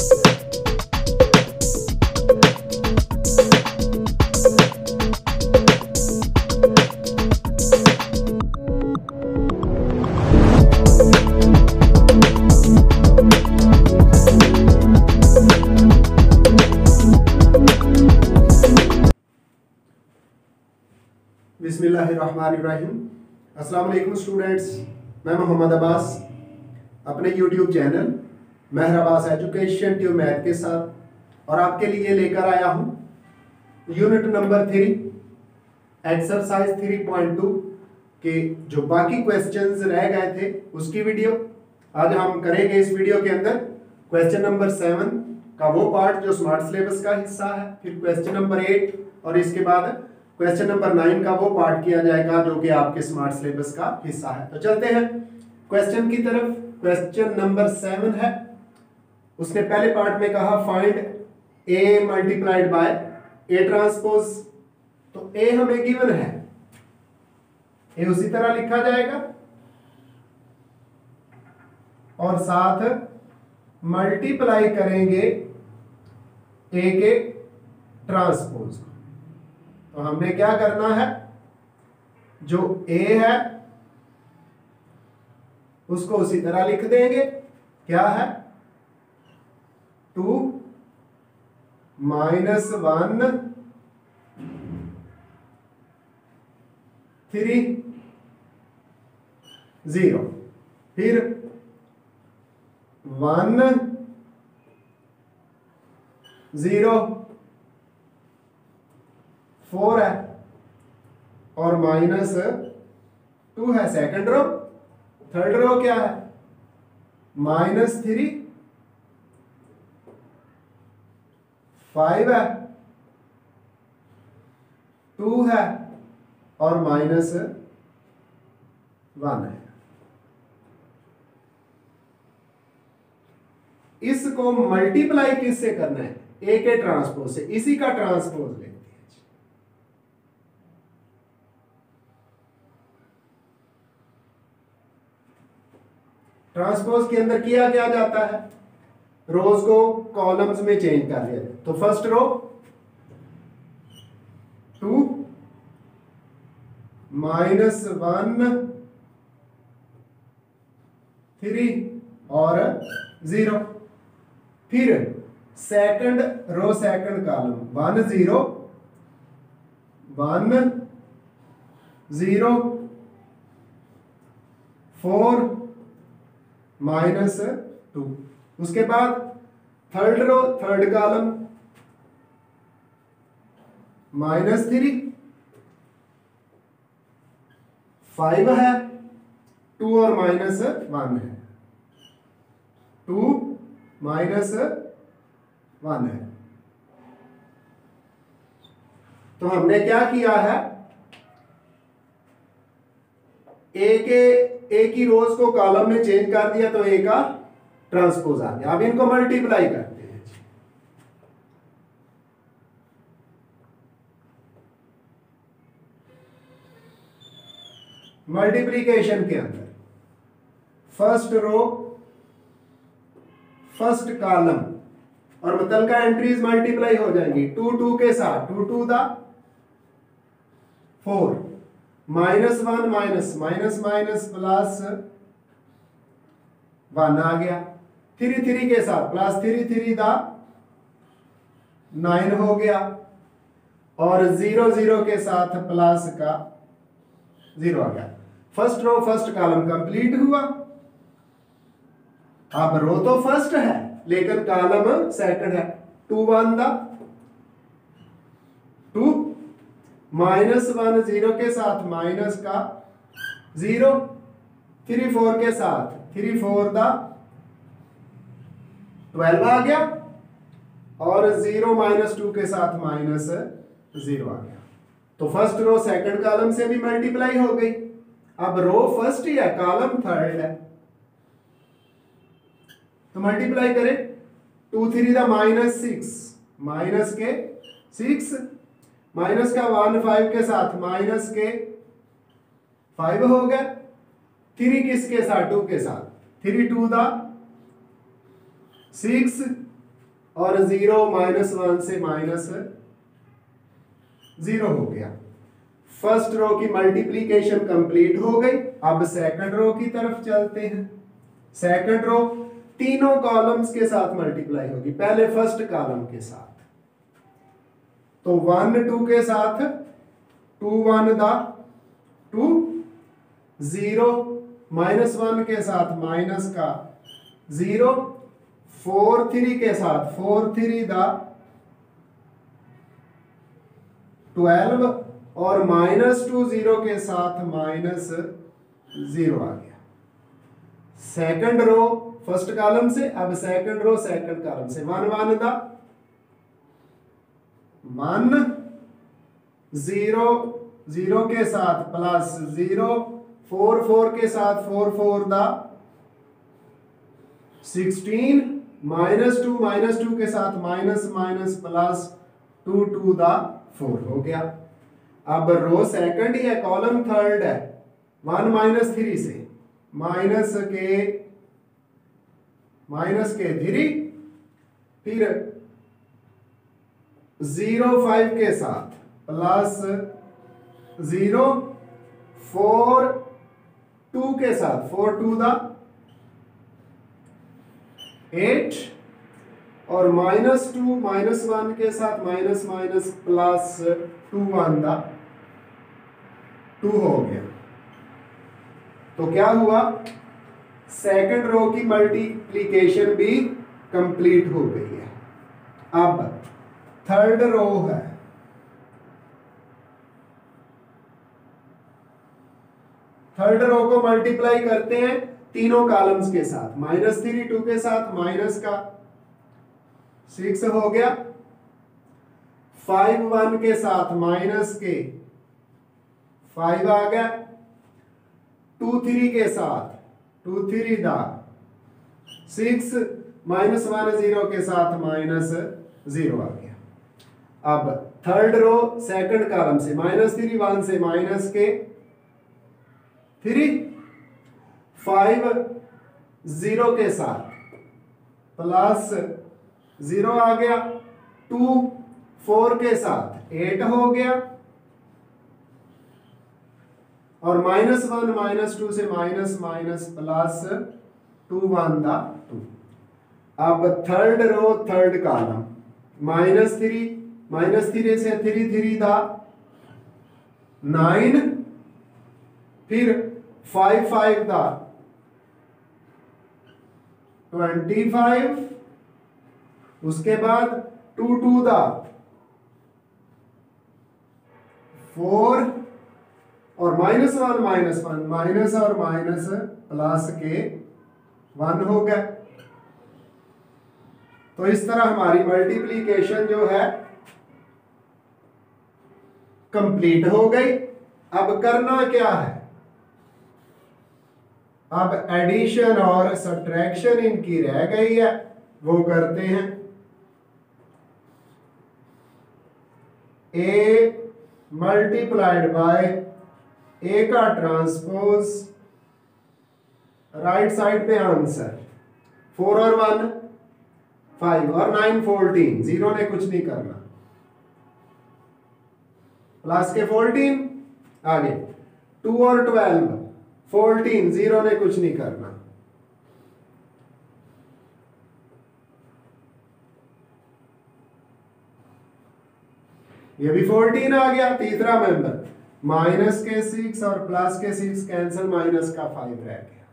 बिस्मिल्लाहिर्रहमानिर्रहीम। अस्सलाम वालेकुम स्टूडेंट्स, मैं मोहम्मद अब्बास अपने YouTube channel Mahar Abbas education tube math के साथ और आपके लिए लेकर आया हूँ यूनिट नंबर 3 एक्सरसाइज 3.2 के जो बाकी क्वेश्चंस रह गए थे उसकी वीडियो आज हम करेंगे। इस वीडियो के अंदर क्वेश्चन नंबर 7 का वो पार्ट जो स्मार्ट सिलेबस का हिस्सा है, फिर क्वेश्चन नंबर 8 और इसके बाद क्वेश्चन नंबर 9 का वो पार्ट किया जाएगा जो कि आपके स्मार्ट सिलेबस का हिस्सा है। तो चलते हैं क्वेश्चन की तरफ। क्वेश्चन नंबर 7 है, उसने पहले पार्ट में कहा find A multiplied by A transpose. तो ए हमें गिवन है, ए उसी तरह लिखा जाएगा और साथ मल्टीप्लाई करेंगे ए के ट्रांसपोज। तो हमने क्या करना है, जो ए है उसको उसी तरह लिख देंगे। क्या है, 2 -1 3 0, फिर 1 0 4 है और -2 है सेकंड रो। थर्ड रो क्या है, -3 5 है 2 है और -1 है। इसको मल्टीप्लाई किससे करना है, ए के ट्रांसपोज से। इसी का ट्रांसपोज लेते हैं। ट्रांसपोज के अंदर किया क्या जाता है, रोज को कॉलम्स में चेंज कर दिया। तो फर्स्ट रो 2 -1 3 और 0, फिर सेकंड रो सेकंड कॉलम 1 0 1 0 4 -2। उसके बाद थर्ड रो थर्ड कॉलम -3 5 है 2 और -1 है 2 -1 है। तो हमने क्या किया है, ए की रोज को कॉलम में चेंज कर दिया तो ए का ट्रांसपोज आ गया। अब इनको मल्टीप्लाई करते हैं। मल्टीप्लिकेशन के अंदर फर्स्ट रो फर्स्ट कॉलम और मतलब का एंट्रीज मल्टीप्लाई हो जाएंगी 2 2 के साथ। 2 2 दा 4 -1 माइनस माइनस माइनस प्लस 1 आ गया। 3 3 के साथ प्लस 3 3 दा 9 हो गया और 0 0 के साथ प्लस का 0 आ गया। First row first column complete हुआ। अब रो तो फर्स्ट है लेकिन कॉलम सेकंड है। 2 1 दा 2 -1 0 के साथ माइनस का 0 3 4 के साथ 3 4 दा 12 आ गया और 0 -2 के साथ -0 आ गया। तो फर्स्ट रो सेकंड कॉलम से भी मल्टीप्लाई हो गई। अब रो फर्स्ट ही है कॉलम थर्ड है तो मल्टीप्लाई करें। 2 3 दा -6 माइनस के 6 माइनस का 1 5 के साथ माइनस के 5 हो गया। 3 किसके साथ 2 के साथ 3 2 दा 6 और 0 -1 से -0 हो गया। फर्स्ट रो की मल्टीप्लीकेशन कंप्लीट हो गई। अब सेकंड रो की तरफ चलते हैं। सेकंड रो तीनों कॉलम्स के साथ मल्टीप्लाई होगी। पहले फर्स्ट कॉलम के साथ, तो 1 2 के साथ 2 1 दा 2, 0 -1 के साथ माइनस का 0, 4 3 के साथ 4 3 दा 12 और -2 0 के साथ -0 आ गया। सेकंड रो फर्स्ट कॉलम से, अब सेकंड रो सेकंड कॉलम से 1 1 दा 1, 0 0 के साथ +0, 4 4 के साथ 4 4 दा 16, -2 के साथ माइनस +2 2 दा 4 हो गया। अब रो सेकंड ही है, कॉलम थर्ड है। 1 -3 से माइनस के 3, फिर 0 5 के साथ +0, 4 2 के साथ 4 2 दा 8 और -2 -1 के साथ +2 1 दा 2 हो गया। तो क्या हुआ, सेकंड रो की मल्टीप्लिकेशन भी कंप्लीट हो गई है। अब थर्ड रो है। थर्ड रो को मल्टीप्लाई करते हैं तीनों कॉलम्स के साथ। -3 2 के साथ माइनस का 6 हो गया। 5 1 के साथ माइनस के 5 आ गया। 2 3 के साथ 2 3 दा 6, -1 0 के साथ -0 आ गया। अब थर्ड रो सेकंड कॉलम से -3 1 से माइनस के 3, 5 0 के साथ +0 आ गया। 2 4 के साथ 8 हो गया और -1 -2 से +2 1 दा 2। अब थर्ड रो थर्ड कॉलम -3 से 3 3 दा 9, फिर 5 5 दा 25, उसके बाद 2 2 दा 4 और -1 माइनस और माइनस प्लस के 1 हो गए। तो इस तरह हमारी मल्टीप्लिकेशन जो है कंप्लीट हो गई। अब करना क्या है, अब एडिशन और सब्ट्रैक्शन इनकी रह गई है, वो करते हैं। A मल्टीप्लाइड बाय A का ट्रांसपोज, राइट साइड पे आंसर 4 और 1 5 और 9 14, 0 ने कुछ नहीं करना, प्लस के 14 आगे 2 और 12 14, 0 ने कुछ नहीं करना, ये भी 14 आ गया। तीसरा मेंबर माइनस के 6 और प्लस के 6 कैंसिल, माइनस का 5 रह गया,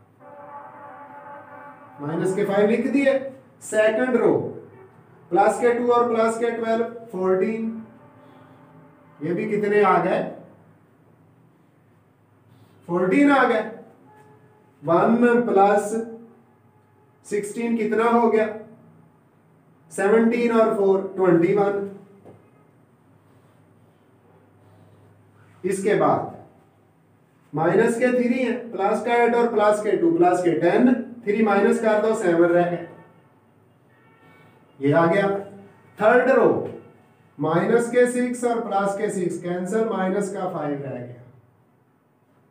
माइनस के 5 लिख दिए। सेकंड रो प्लस के 2 और प्लस के 12 14, ये भी कितने आ गए 14 आ गए। 1 प्लस 16 कितना हो गया 17 और 4 21। इसके बाद माइनस के 3 है, प्लस का 8 और प्लस के 2 प्लस के 10, 3 माइनस कर दो 7 रह गए, ये आ गया। थर्ड रो माइनस के 6 और प्लस के 6 कैंसिल, माइनस का 5 रह गया,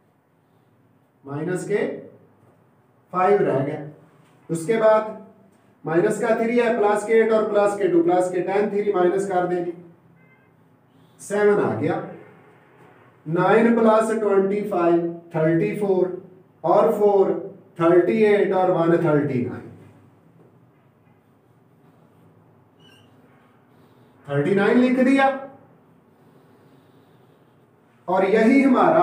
माइनस के 5 रह गए। उसके बाद माइनस का 3 है, प्लस के 8 और प्लस के 2 प्लस के 10, 3 माइनस कर देंगे, 7 आ गया। 9 प्लस 25 34 और 4 38 और 1 39 लिख दिया। और यही हमारा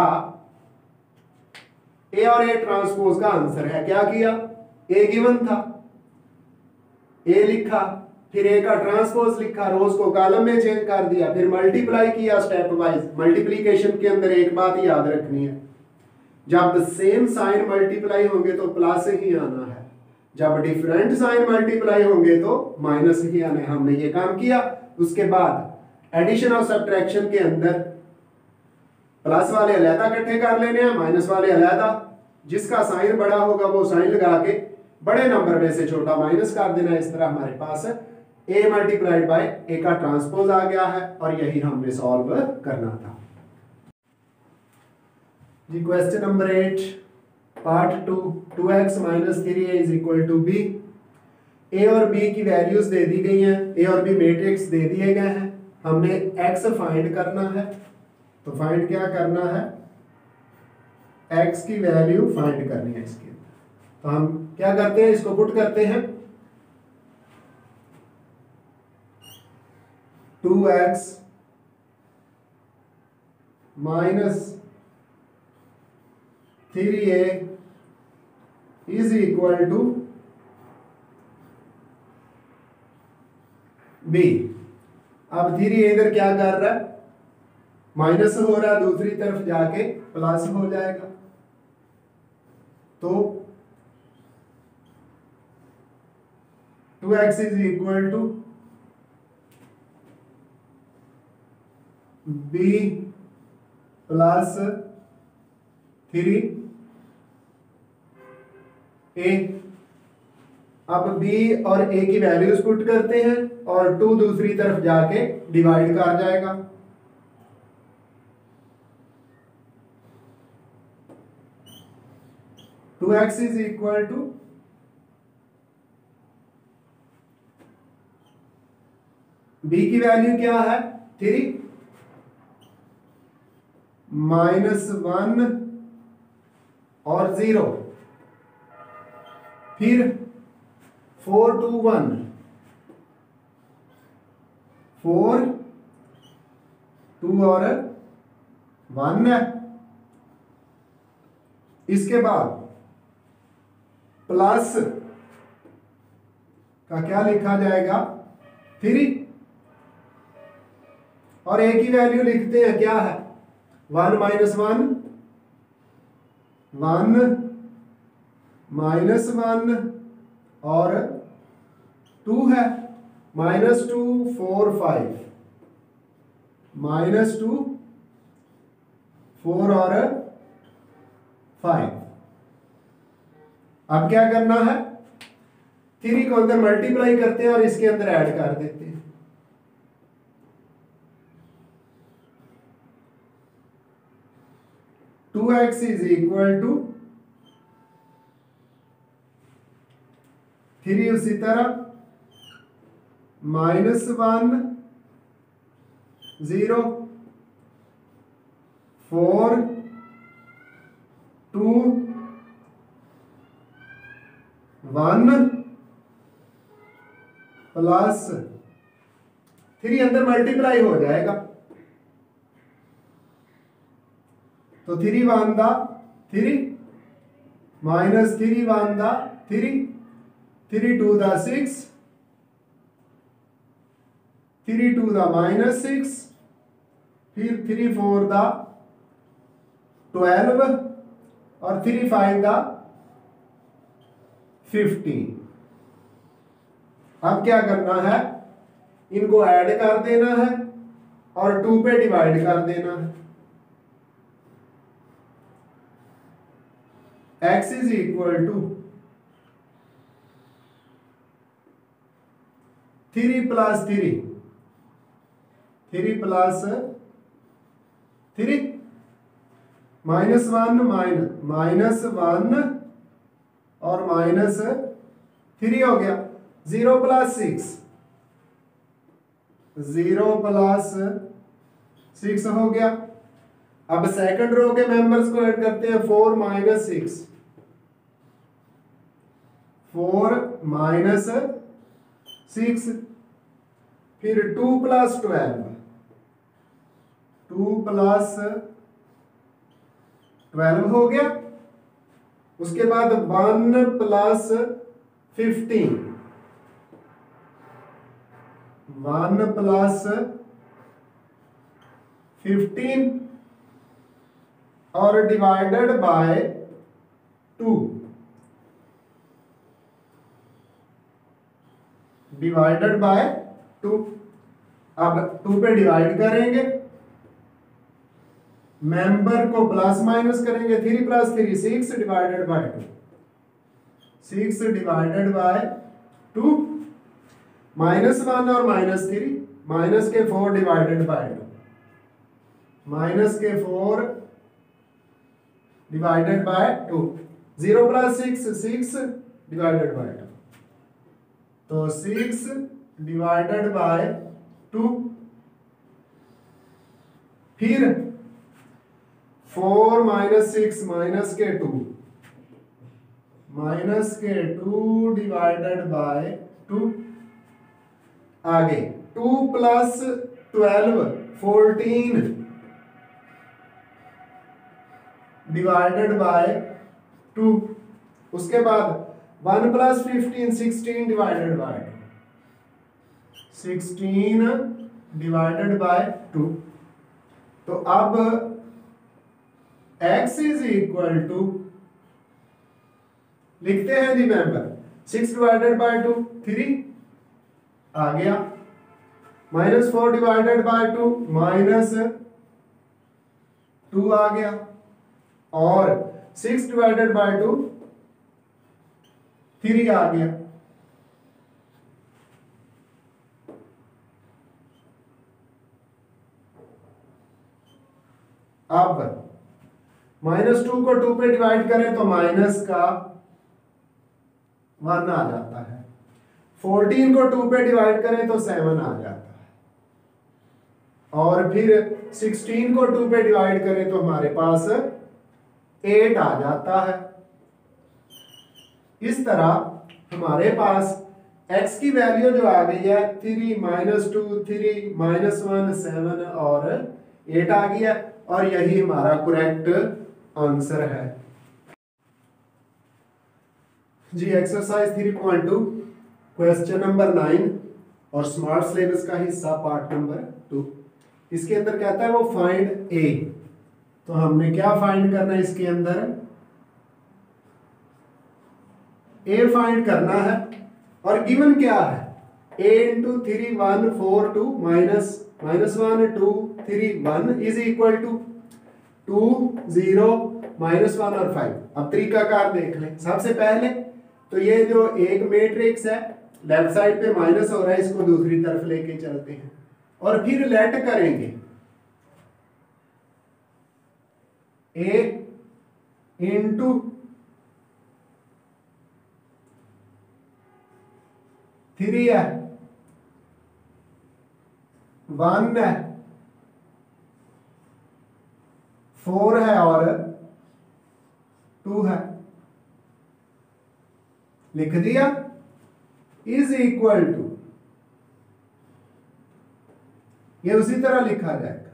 ए और ए ट्रांसपोज का आंसर है। क्या किया, ए गिवन था, ए लिखा, फिर ए का ट्रांसपोज लिखा, रोज को कॉलम में चेंज कर दिया, फिर मल्टीप्लाई किया स्टेप वाइज। मल्टीप्लिकेशन के अंदर एक बात याद रखनी है, जब सेम साइन मल्टीप्लाई होंगे तो प्लस ही आना है, जब डिफरेंट साइन मल्टीप्लाई होंगे तो माइनस ही आना है। हमने ये काम किया। उसके बाद एडिशन और सब्ट्रैक्शन के अंदर प्लस वाले अलहदा इकट्ठे कर लेने हैं, माइनस वाले अलहदा। जिसका साइन बड़ा होगा वो साइन लगा के बड़े नंबर में से छोटा माइनस कर देना। इस तरह हमारे पास ए मल्टीप्लाइड बाय ए का ट्रांसपोज आ गया है और यही हमने सॉल्व करना था जी। Question number 8 part 2, 2x minus 3a is equal to B. A और बी की वैल्यूज दे दी गई हैं, ए और बी मैट्रिक्स दे दिए गए हैं, हमने x फाइंड करना है। तो फाइंड क्या करना है, x की वैल्यू फाइंड करनी है इसके। तो हम क्या करते हैं, इसको पुट करते हैं 2x minus 3a is equal to b। अब 3a इधर क्या कर रहा है, माइनस हो रहा है, दूसरी तरफ जाके प्लस हो जाएगा। तो 2x is equal to b plus 3a। अब b और a की वैल्यूज पुट करते हैं और 2 दूसरी तरफ जाके डिवाइड कर जाएगा। Two x is equal to b की वैल्यू क्या है 3 माइनस 1 और 0, फिर 4 2 1 4 2 और 1 है। इसके बाद प्लस का क्या लिखा जाएगा 3 और a की वैल्यू लिखते हैं क्या है 1 माइनस 1 1 माइनस 1 और 2 है, -2 4 5 -2 4 और 5। अब क्या करना है, 3 को अंदर मल्टीप्लाई करते हैं और इसके अंदर ऐड कर देते हैं। Two x is equal to 3 उसी तरह -1 0 4 2 1 प्लस 3 अंदर मल्टीप्लाई हो जाएगा। तो 3 1 दा 3 माइनस 3 1 दा 3 3 2 दा 6 3 2 दा -6 फिर 3 4 दा 12 और 3 5 दा 15। अब क्या करना है, इनको ऐड कर देना है और 2 पे डिवाइड कर देना है। x is equal to 3 plus 3 3 plus 3 -1 -1 और -3 हो गया। 0 प्लस 6, 0 प्लस 6 हो गया। अब सेकंड रो के मेंबर्स को ऐड करते हैं, 4 माइनस 6, 4 माइनस 6, फिर 2 प्लस 12, 2 प्लस 12 हो गया। उसके बाद 1 प्लस 15, 1 प्लस 15 और डिवाइडेड बाय 2, डिवाइडेड बाय 2। अब 2 पे डिवाइड करेंगे, मेंबर को प्लस माइनस करेंगे, 3 plus 3 6 divided by 2, 6 divided by 2, -1 और -3, माइनस के 4 डिवाइडेड बाय 2, माइनस के 4 divided by 2, 0 plus 6 6 divided by 2, तो 6 डिवाइडेड बाय 2, फिर 4 माइनस 6 माइनस के 2, माइनस के 2 डिवाइडेड बाय 2, आगे 2 प्लस 12 14 डिवाइडेड बाय 2, उसके बाद 1 plus 15 16 divided by 16 divided by 2। तो अब x इज इक्वल टू, लिखते हैं जी मेंबर, 6 डिवाइडेड बाय 2 3 आ गया, -4 डिवाइडेड बाय 2 -2 आ गया, और 6 डिवाइडेड बाय 2 3 आ गया। अब -2 को 2 पे डिवाइड करें तो माइनस का 1 आ जाता है, 14 को 2 पे डिवाइड करें तो 7 आ जाता है, और फिर 16 को 2 पे डिवाइड करें तो हमारे पास 8 आ जाता है। इस तरह हमारे पास x की वैल्यू जो आ गई है 3 -2 3 -1 7 और 8 आ गया, और यही हमारा करेक्ट आंसर है जी। एक्सरसाइज 3.2 क्वेश्चन नंबर 9 और स्मार्ट सिलेबस का हिस्सा पार्ट नंबर 2। इसके अंदर कहता है वो फाइंड ए, तो हमने क्या फाइंड करना है इसके अंदर, ए फाइंड करना है, और गिवन क्या है, a into 3 1 4 2 -1 2 3 1 is equal to 2 0 -1 और 5। अब तरीकाकार देख लें। सबसे पहले तो ये जो एक मैट्रिक्स है लेफ्ट साइड पे माइनस हो रहा है, इसको दूसरी तरफ लेके चलते हैं और फिर लेट करेंगे, a इंटू 3 है, 1 है, 4 है और 2 है, लिख दिया, इज इक्वल टू, ये उसी तरह लिखा जाएगा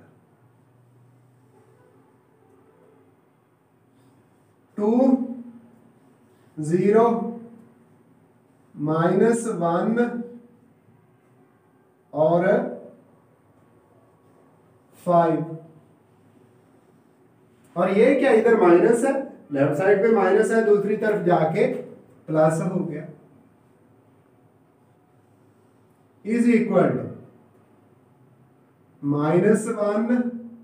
2 0 -1 और 5, और ये क्या इधर माइनस है, लेफ्ट साइड पे माइनस है, दूसरी तरफ जाके प्लस हो गया, इज इक्वल टू -1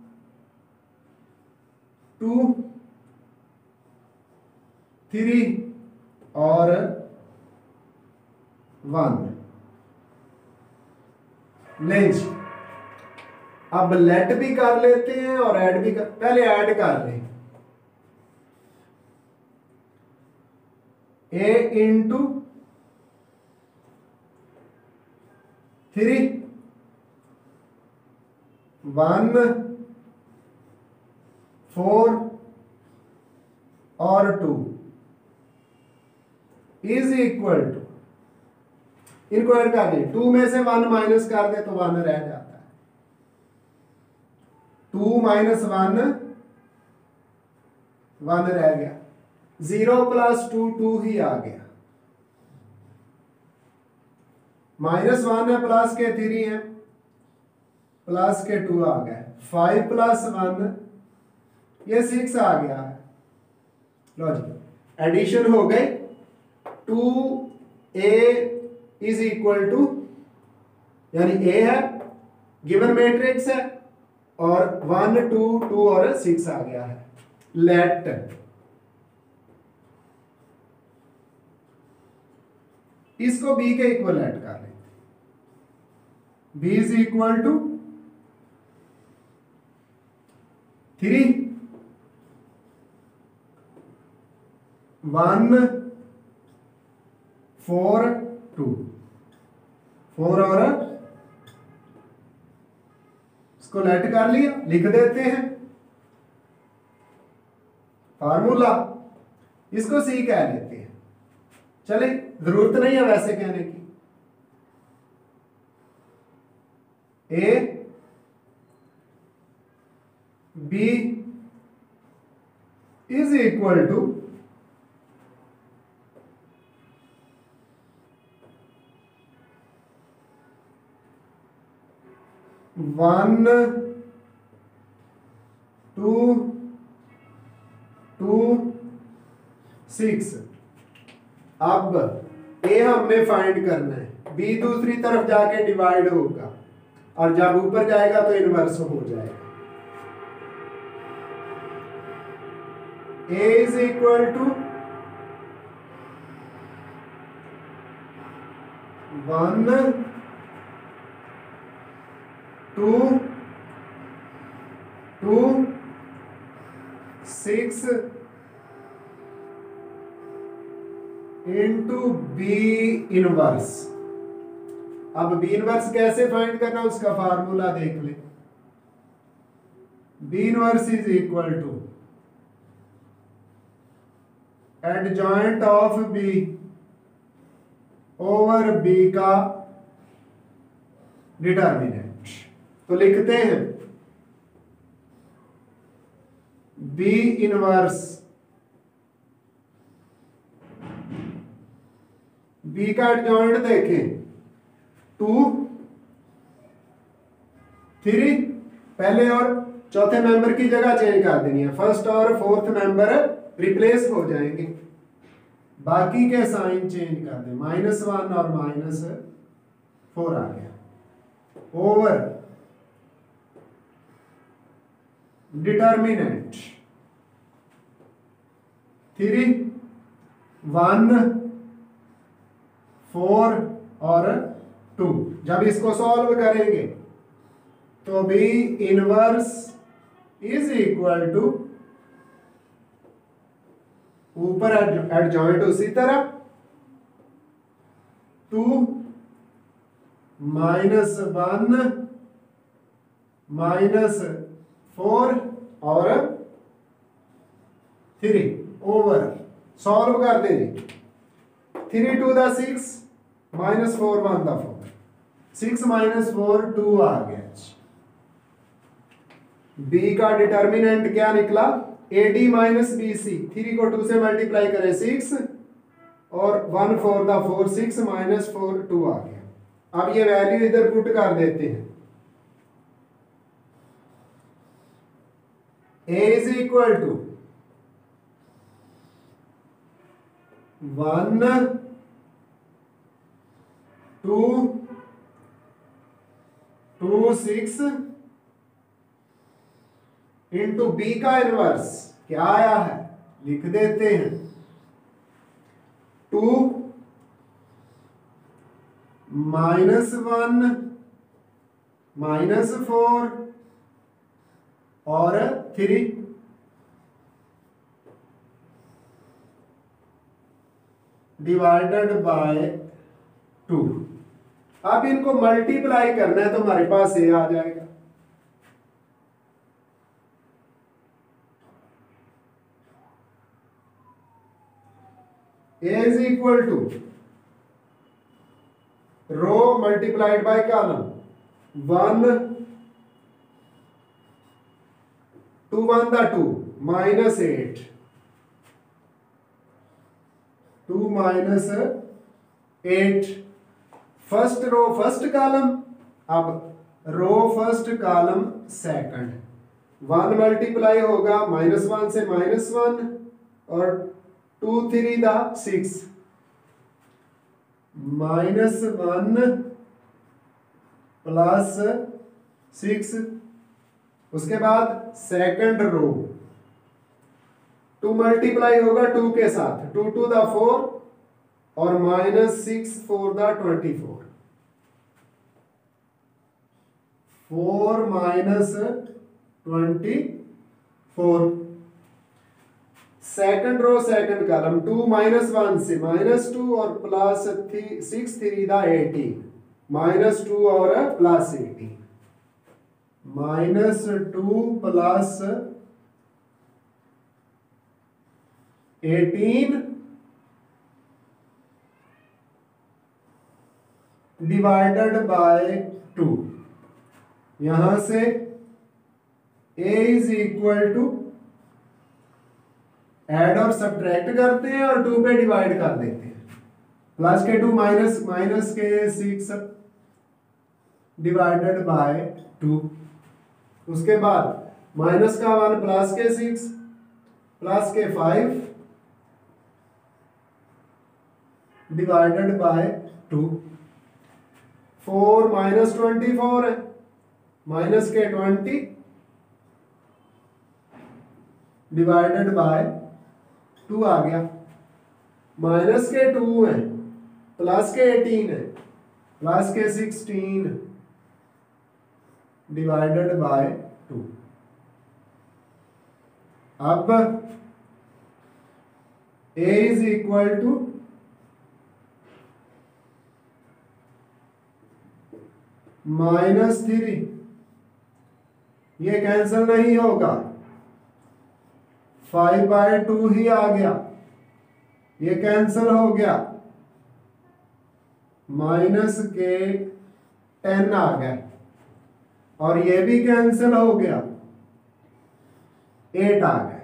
2 3 और 1 लेंज। अब लेट भी कर लेते हैं और ऐड भी पहले ऐड कर लें, a इंटू 3 1 4 और 2 इज इक्वल टू, इनको ऐड कर दें, 2 में से 1 माइनस कर दे तो 1 रह जाता है, 2 माइनस 1 1 रह गया, 0 प्लस 2 2 ही आ गया, -1 है प्लस के 3 है, प्लस के 2 आ गया, 5 प्लस 1 ये 6 आ गया है। लो जी, एडिशन हो गई, 2a इज इक्वल टू, यानी a है गिवन मैट्रिक्स है, और 1 2 2 और 6 आ गया है। लेट इसको b के इक्वल ऐड कर लेते, b इज इक्वल टू 3 1 4 2 4 और इसको लेट कर लिया, लिख देते हैं फार्मूला, इसको सी कह लेते हैं। चले, जरूरत नहीं है वैसे कहने की, A B is equal to 1 2 2 6। अब ए हमने फाइंड करना है, बी दूसरी तरफ जाके डिवाइड होगा, और जब ऊपर जाएगा तो इनवर्स हो जाएगा। A is equal to 1 2 2 6 into B inverse. अब बी इनवर्स कैसे फाइंड करना, उसका फार्मूला देख ले, B inverse is equal to adjoint of B over B का डिटर्मिनेंट। तो लिखते हैं बी इनवर्स, बी का एडजॉइंट देखें 2 3, पहले और चौथे मेंबर की जगह चेंज कर देनी है, फर्स्ट और फोर्थ मेंबर रिप्लेस हो जाएंगे, बाकी के साइन चेंज कर दें, -1 और -4 आ गया, ओवर डिटर्मिनेंट 3 1 4 और 2। जब इसको सॉल्व करेंगे तो B inverse is equal to, ऊपर एडजॉइंट उसी तरह 2 -1 -4 और 3 ओवर, सॉल्व कर देंगे, 3 2 दा 6 -4 1 दा 4, 6 -4 2 आ गया। बी का डिटर्मिनेंट क्या निकला, AD माइनस BC, 3 को 2 से मल्टीप्लाई करें 6 और 1 4 दा 4 6 -4 2 आ गया। अब ये वैल्यू इधर पुट कर देते हैं, A is equal to 1 2 2 6 into B का इनवर्स क्या आया है, लिख देते हैं 2 -1 -4 और 3 डिवाइडेड बाय 2। अब इनको मल्टीप्लाई करना है तो हमारे पास ए आ जाएगा। A is equal to row multiplied by column, 1 2 1 दा 2 minus 8, 2 minus 8 first row first column, अब row first column second, 1 multiply होगा -1 से -1 और 2 3 दा 6 -1 प्लस 6। उसके बाद सेकंड रो 2 मल्टीप्लाई होगा 2 के साथ, 2 2 दा 4 और -6 4 दा 24, 4 minus 24। Second row second column 2 -1 से -2 और प्लस 6 3 दा 18, -2 और प्लस 18, -2 प्लस 18 डिवाइडेड बाय 2। यहां से a is equal to add और सब्ट्रैक्ट करते हैं और 2 पे डिवाइड कर देते हैं, प्लस के 2 माइनस के 6 डिवाइडेड बाय 2। उसके बाद माइनस का 1 प्लस के 6 प्लस के 5 डिवाइडेड बाय 2, 4 माइनस 24 है, माइनस के 20 डिवाइडेड बाय 2 आ गया, माइनस के 2 है, प्लस के 18 है, प्लस के 16 डिवाइडेड बाय 2। अब a इज इक्वल टू -3, ये कैंसिल नहीं होगा, 5/2 ही आ गया, ये कैंसिल हो गया, माइनस के 10 आ गया और ये भी कैंसिल हो गया, 8 आ गया।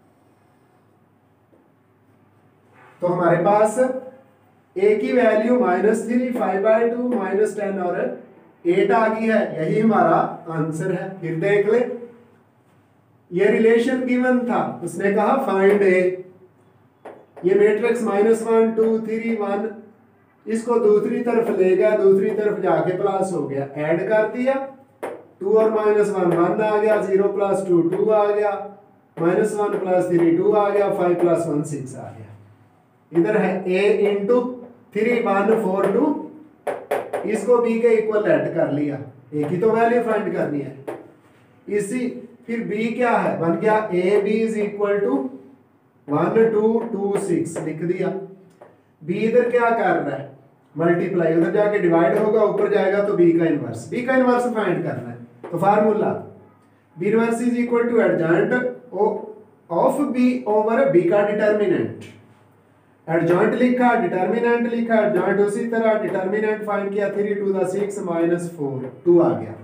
तो हमारे पास a की वैल्यू -3, 5/2, -10 और 8 आ गई है, यही हमारा आंसर है। फिर देख ले, ये रिलेशन गिवन था, उसने कहा फाइंड ए, ये मैट्रिक्स -1 2 3 1, इसको दूसरी तरफ ले गया, दूसरी तरफ जाके प्लस हो गया, ऐड कर दिया, 2 और -1 1 आ गया, 0 + 2 2 आ गया, -1 + 3 2 आ गया, 5 + 1 6 आ गया। इधर है a इंटू 3 1 4 2, इसको b के इक्वल ऐड कर लिया, a की तो वैल्यू फाइंड करनी है। इसी फिर b क्या है, बन गया a b is equal to 1 2 2 6 लिख दिया। b इधर क्या कर रहा है, मल्टीप्लाई, उधर जाके डिवाइड होगा, ऊपर जाएगा तो b का इनवर्स फाइंड करना है। तो formula b inverse is equal to adjoint of b over b का डिटर्मिनेंट। एडजॉइंट लिखा, डिटर्मिनेंट लिखा, एडजॉइंट उसी तरह, डिटर्मिनेंट फाइंड किया, 3 2 दा 6 -4 2 आ गया।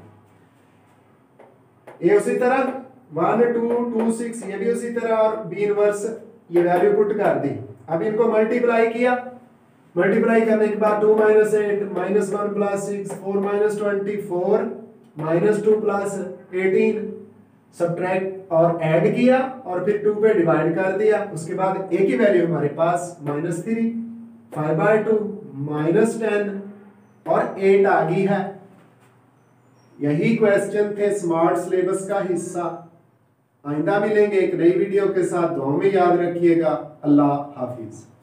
ये उसी तरह 1 2 2 6, ये भी उसी तरह, और b इनवर्स ये वैल्यू पुट कर दी। अब इनको मल्टीप्लाई किया, मल्टीप्लाई करने के बाद 2 - 8 -1 + 6 4 - 24 -2 + 18 सब्ट्रैक्ट और ऐड किया और फिर 2 पे डिवाइड कर दिया। उसके बाद a की वैल्यू हमारे पास -3 5/2 -10 और 8 आ गई है। यही क्वेश्चन थे स्मार्ट सिलेबस का हिस्सा। आइंदा मिलेंगे एक नई वीडियो के साथ, दुआ में याद रखिएगा। अल्लाह हाफिज।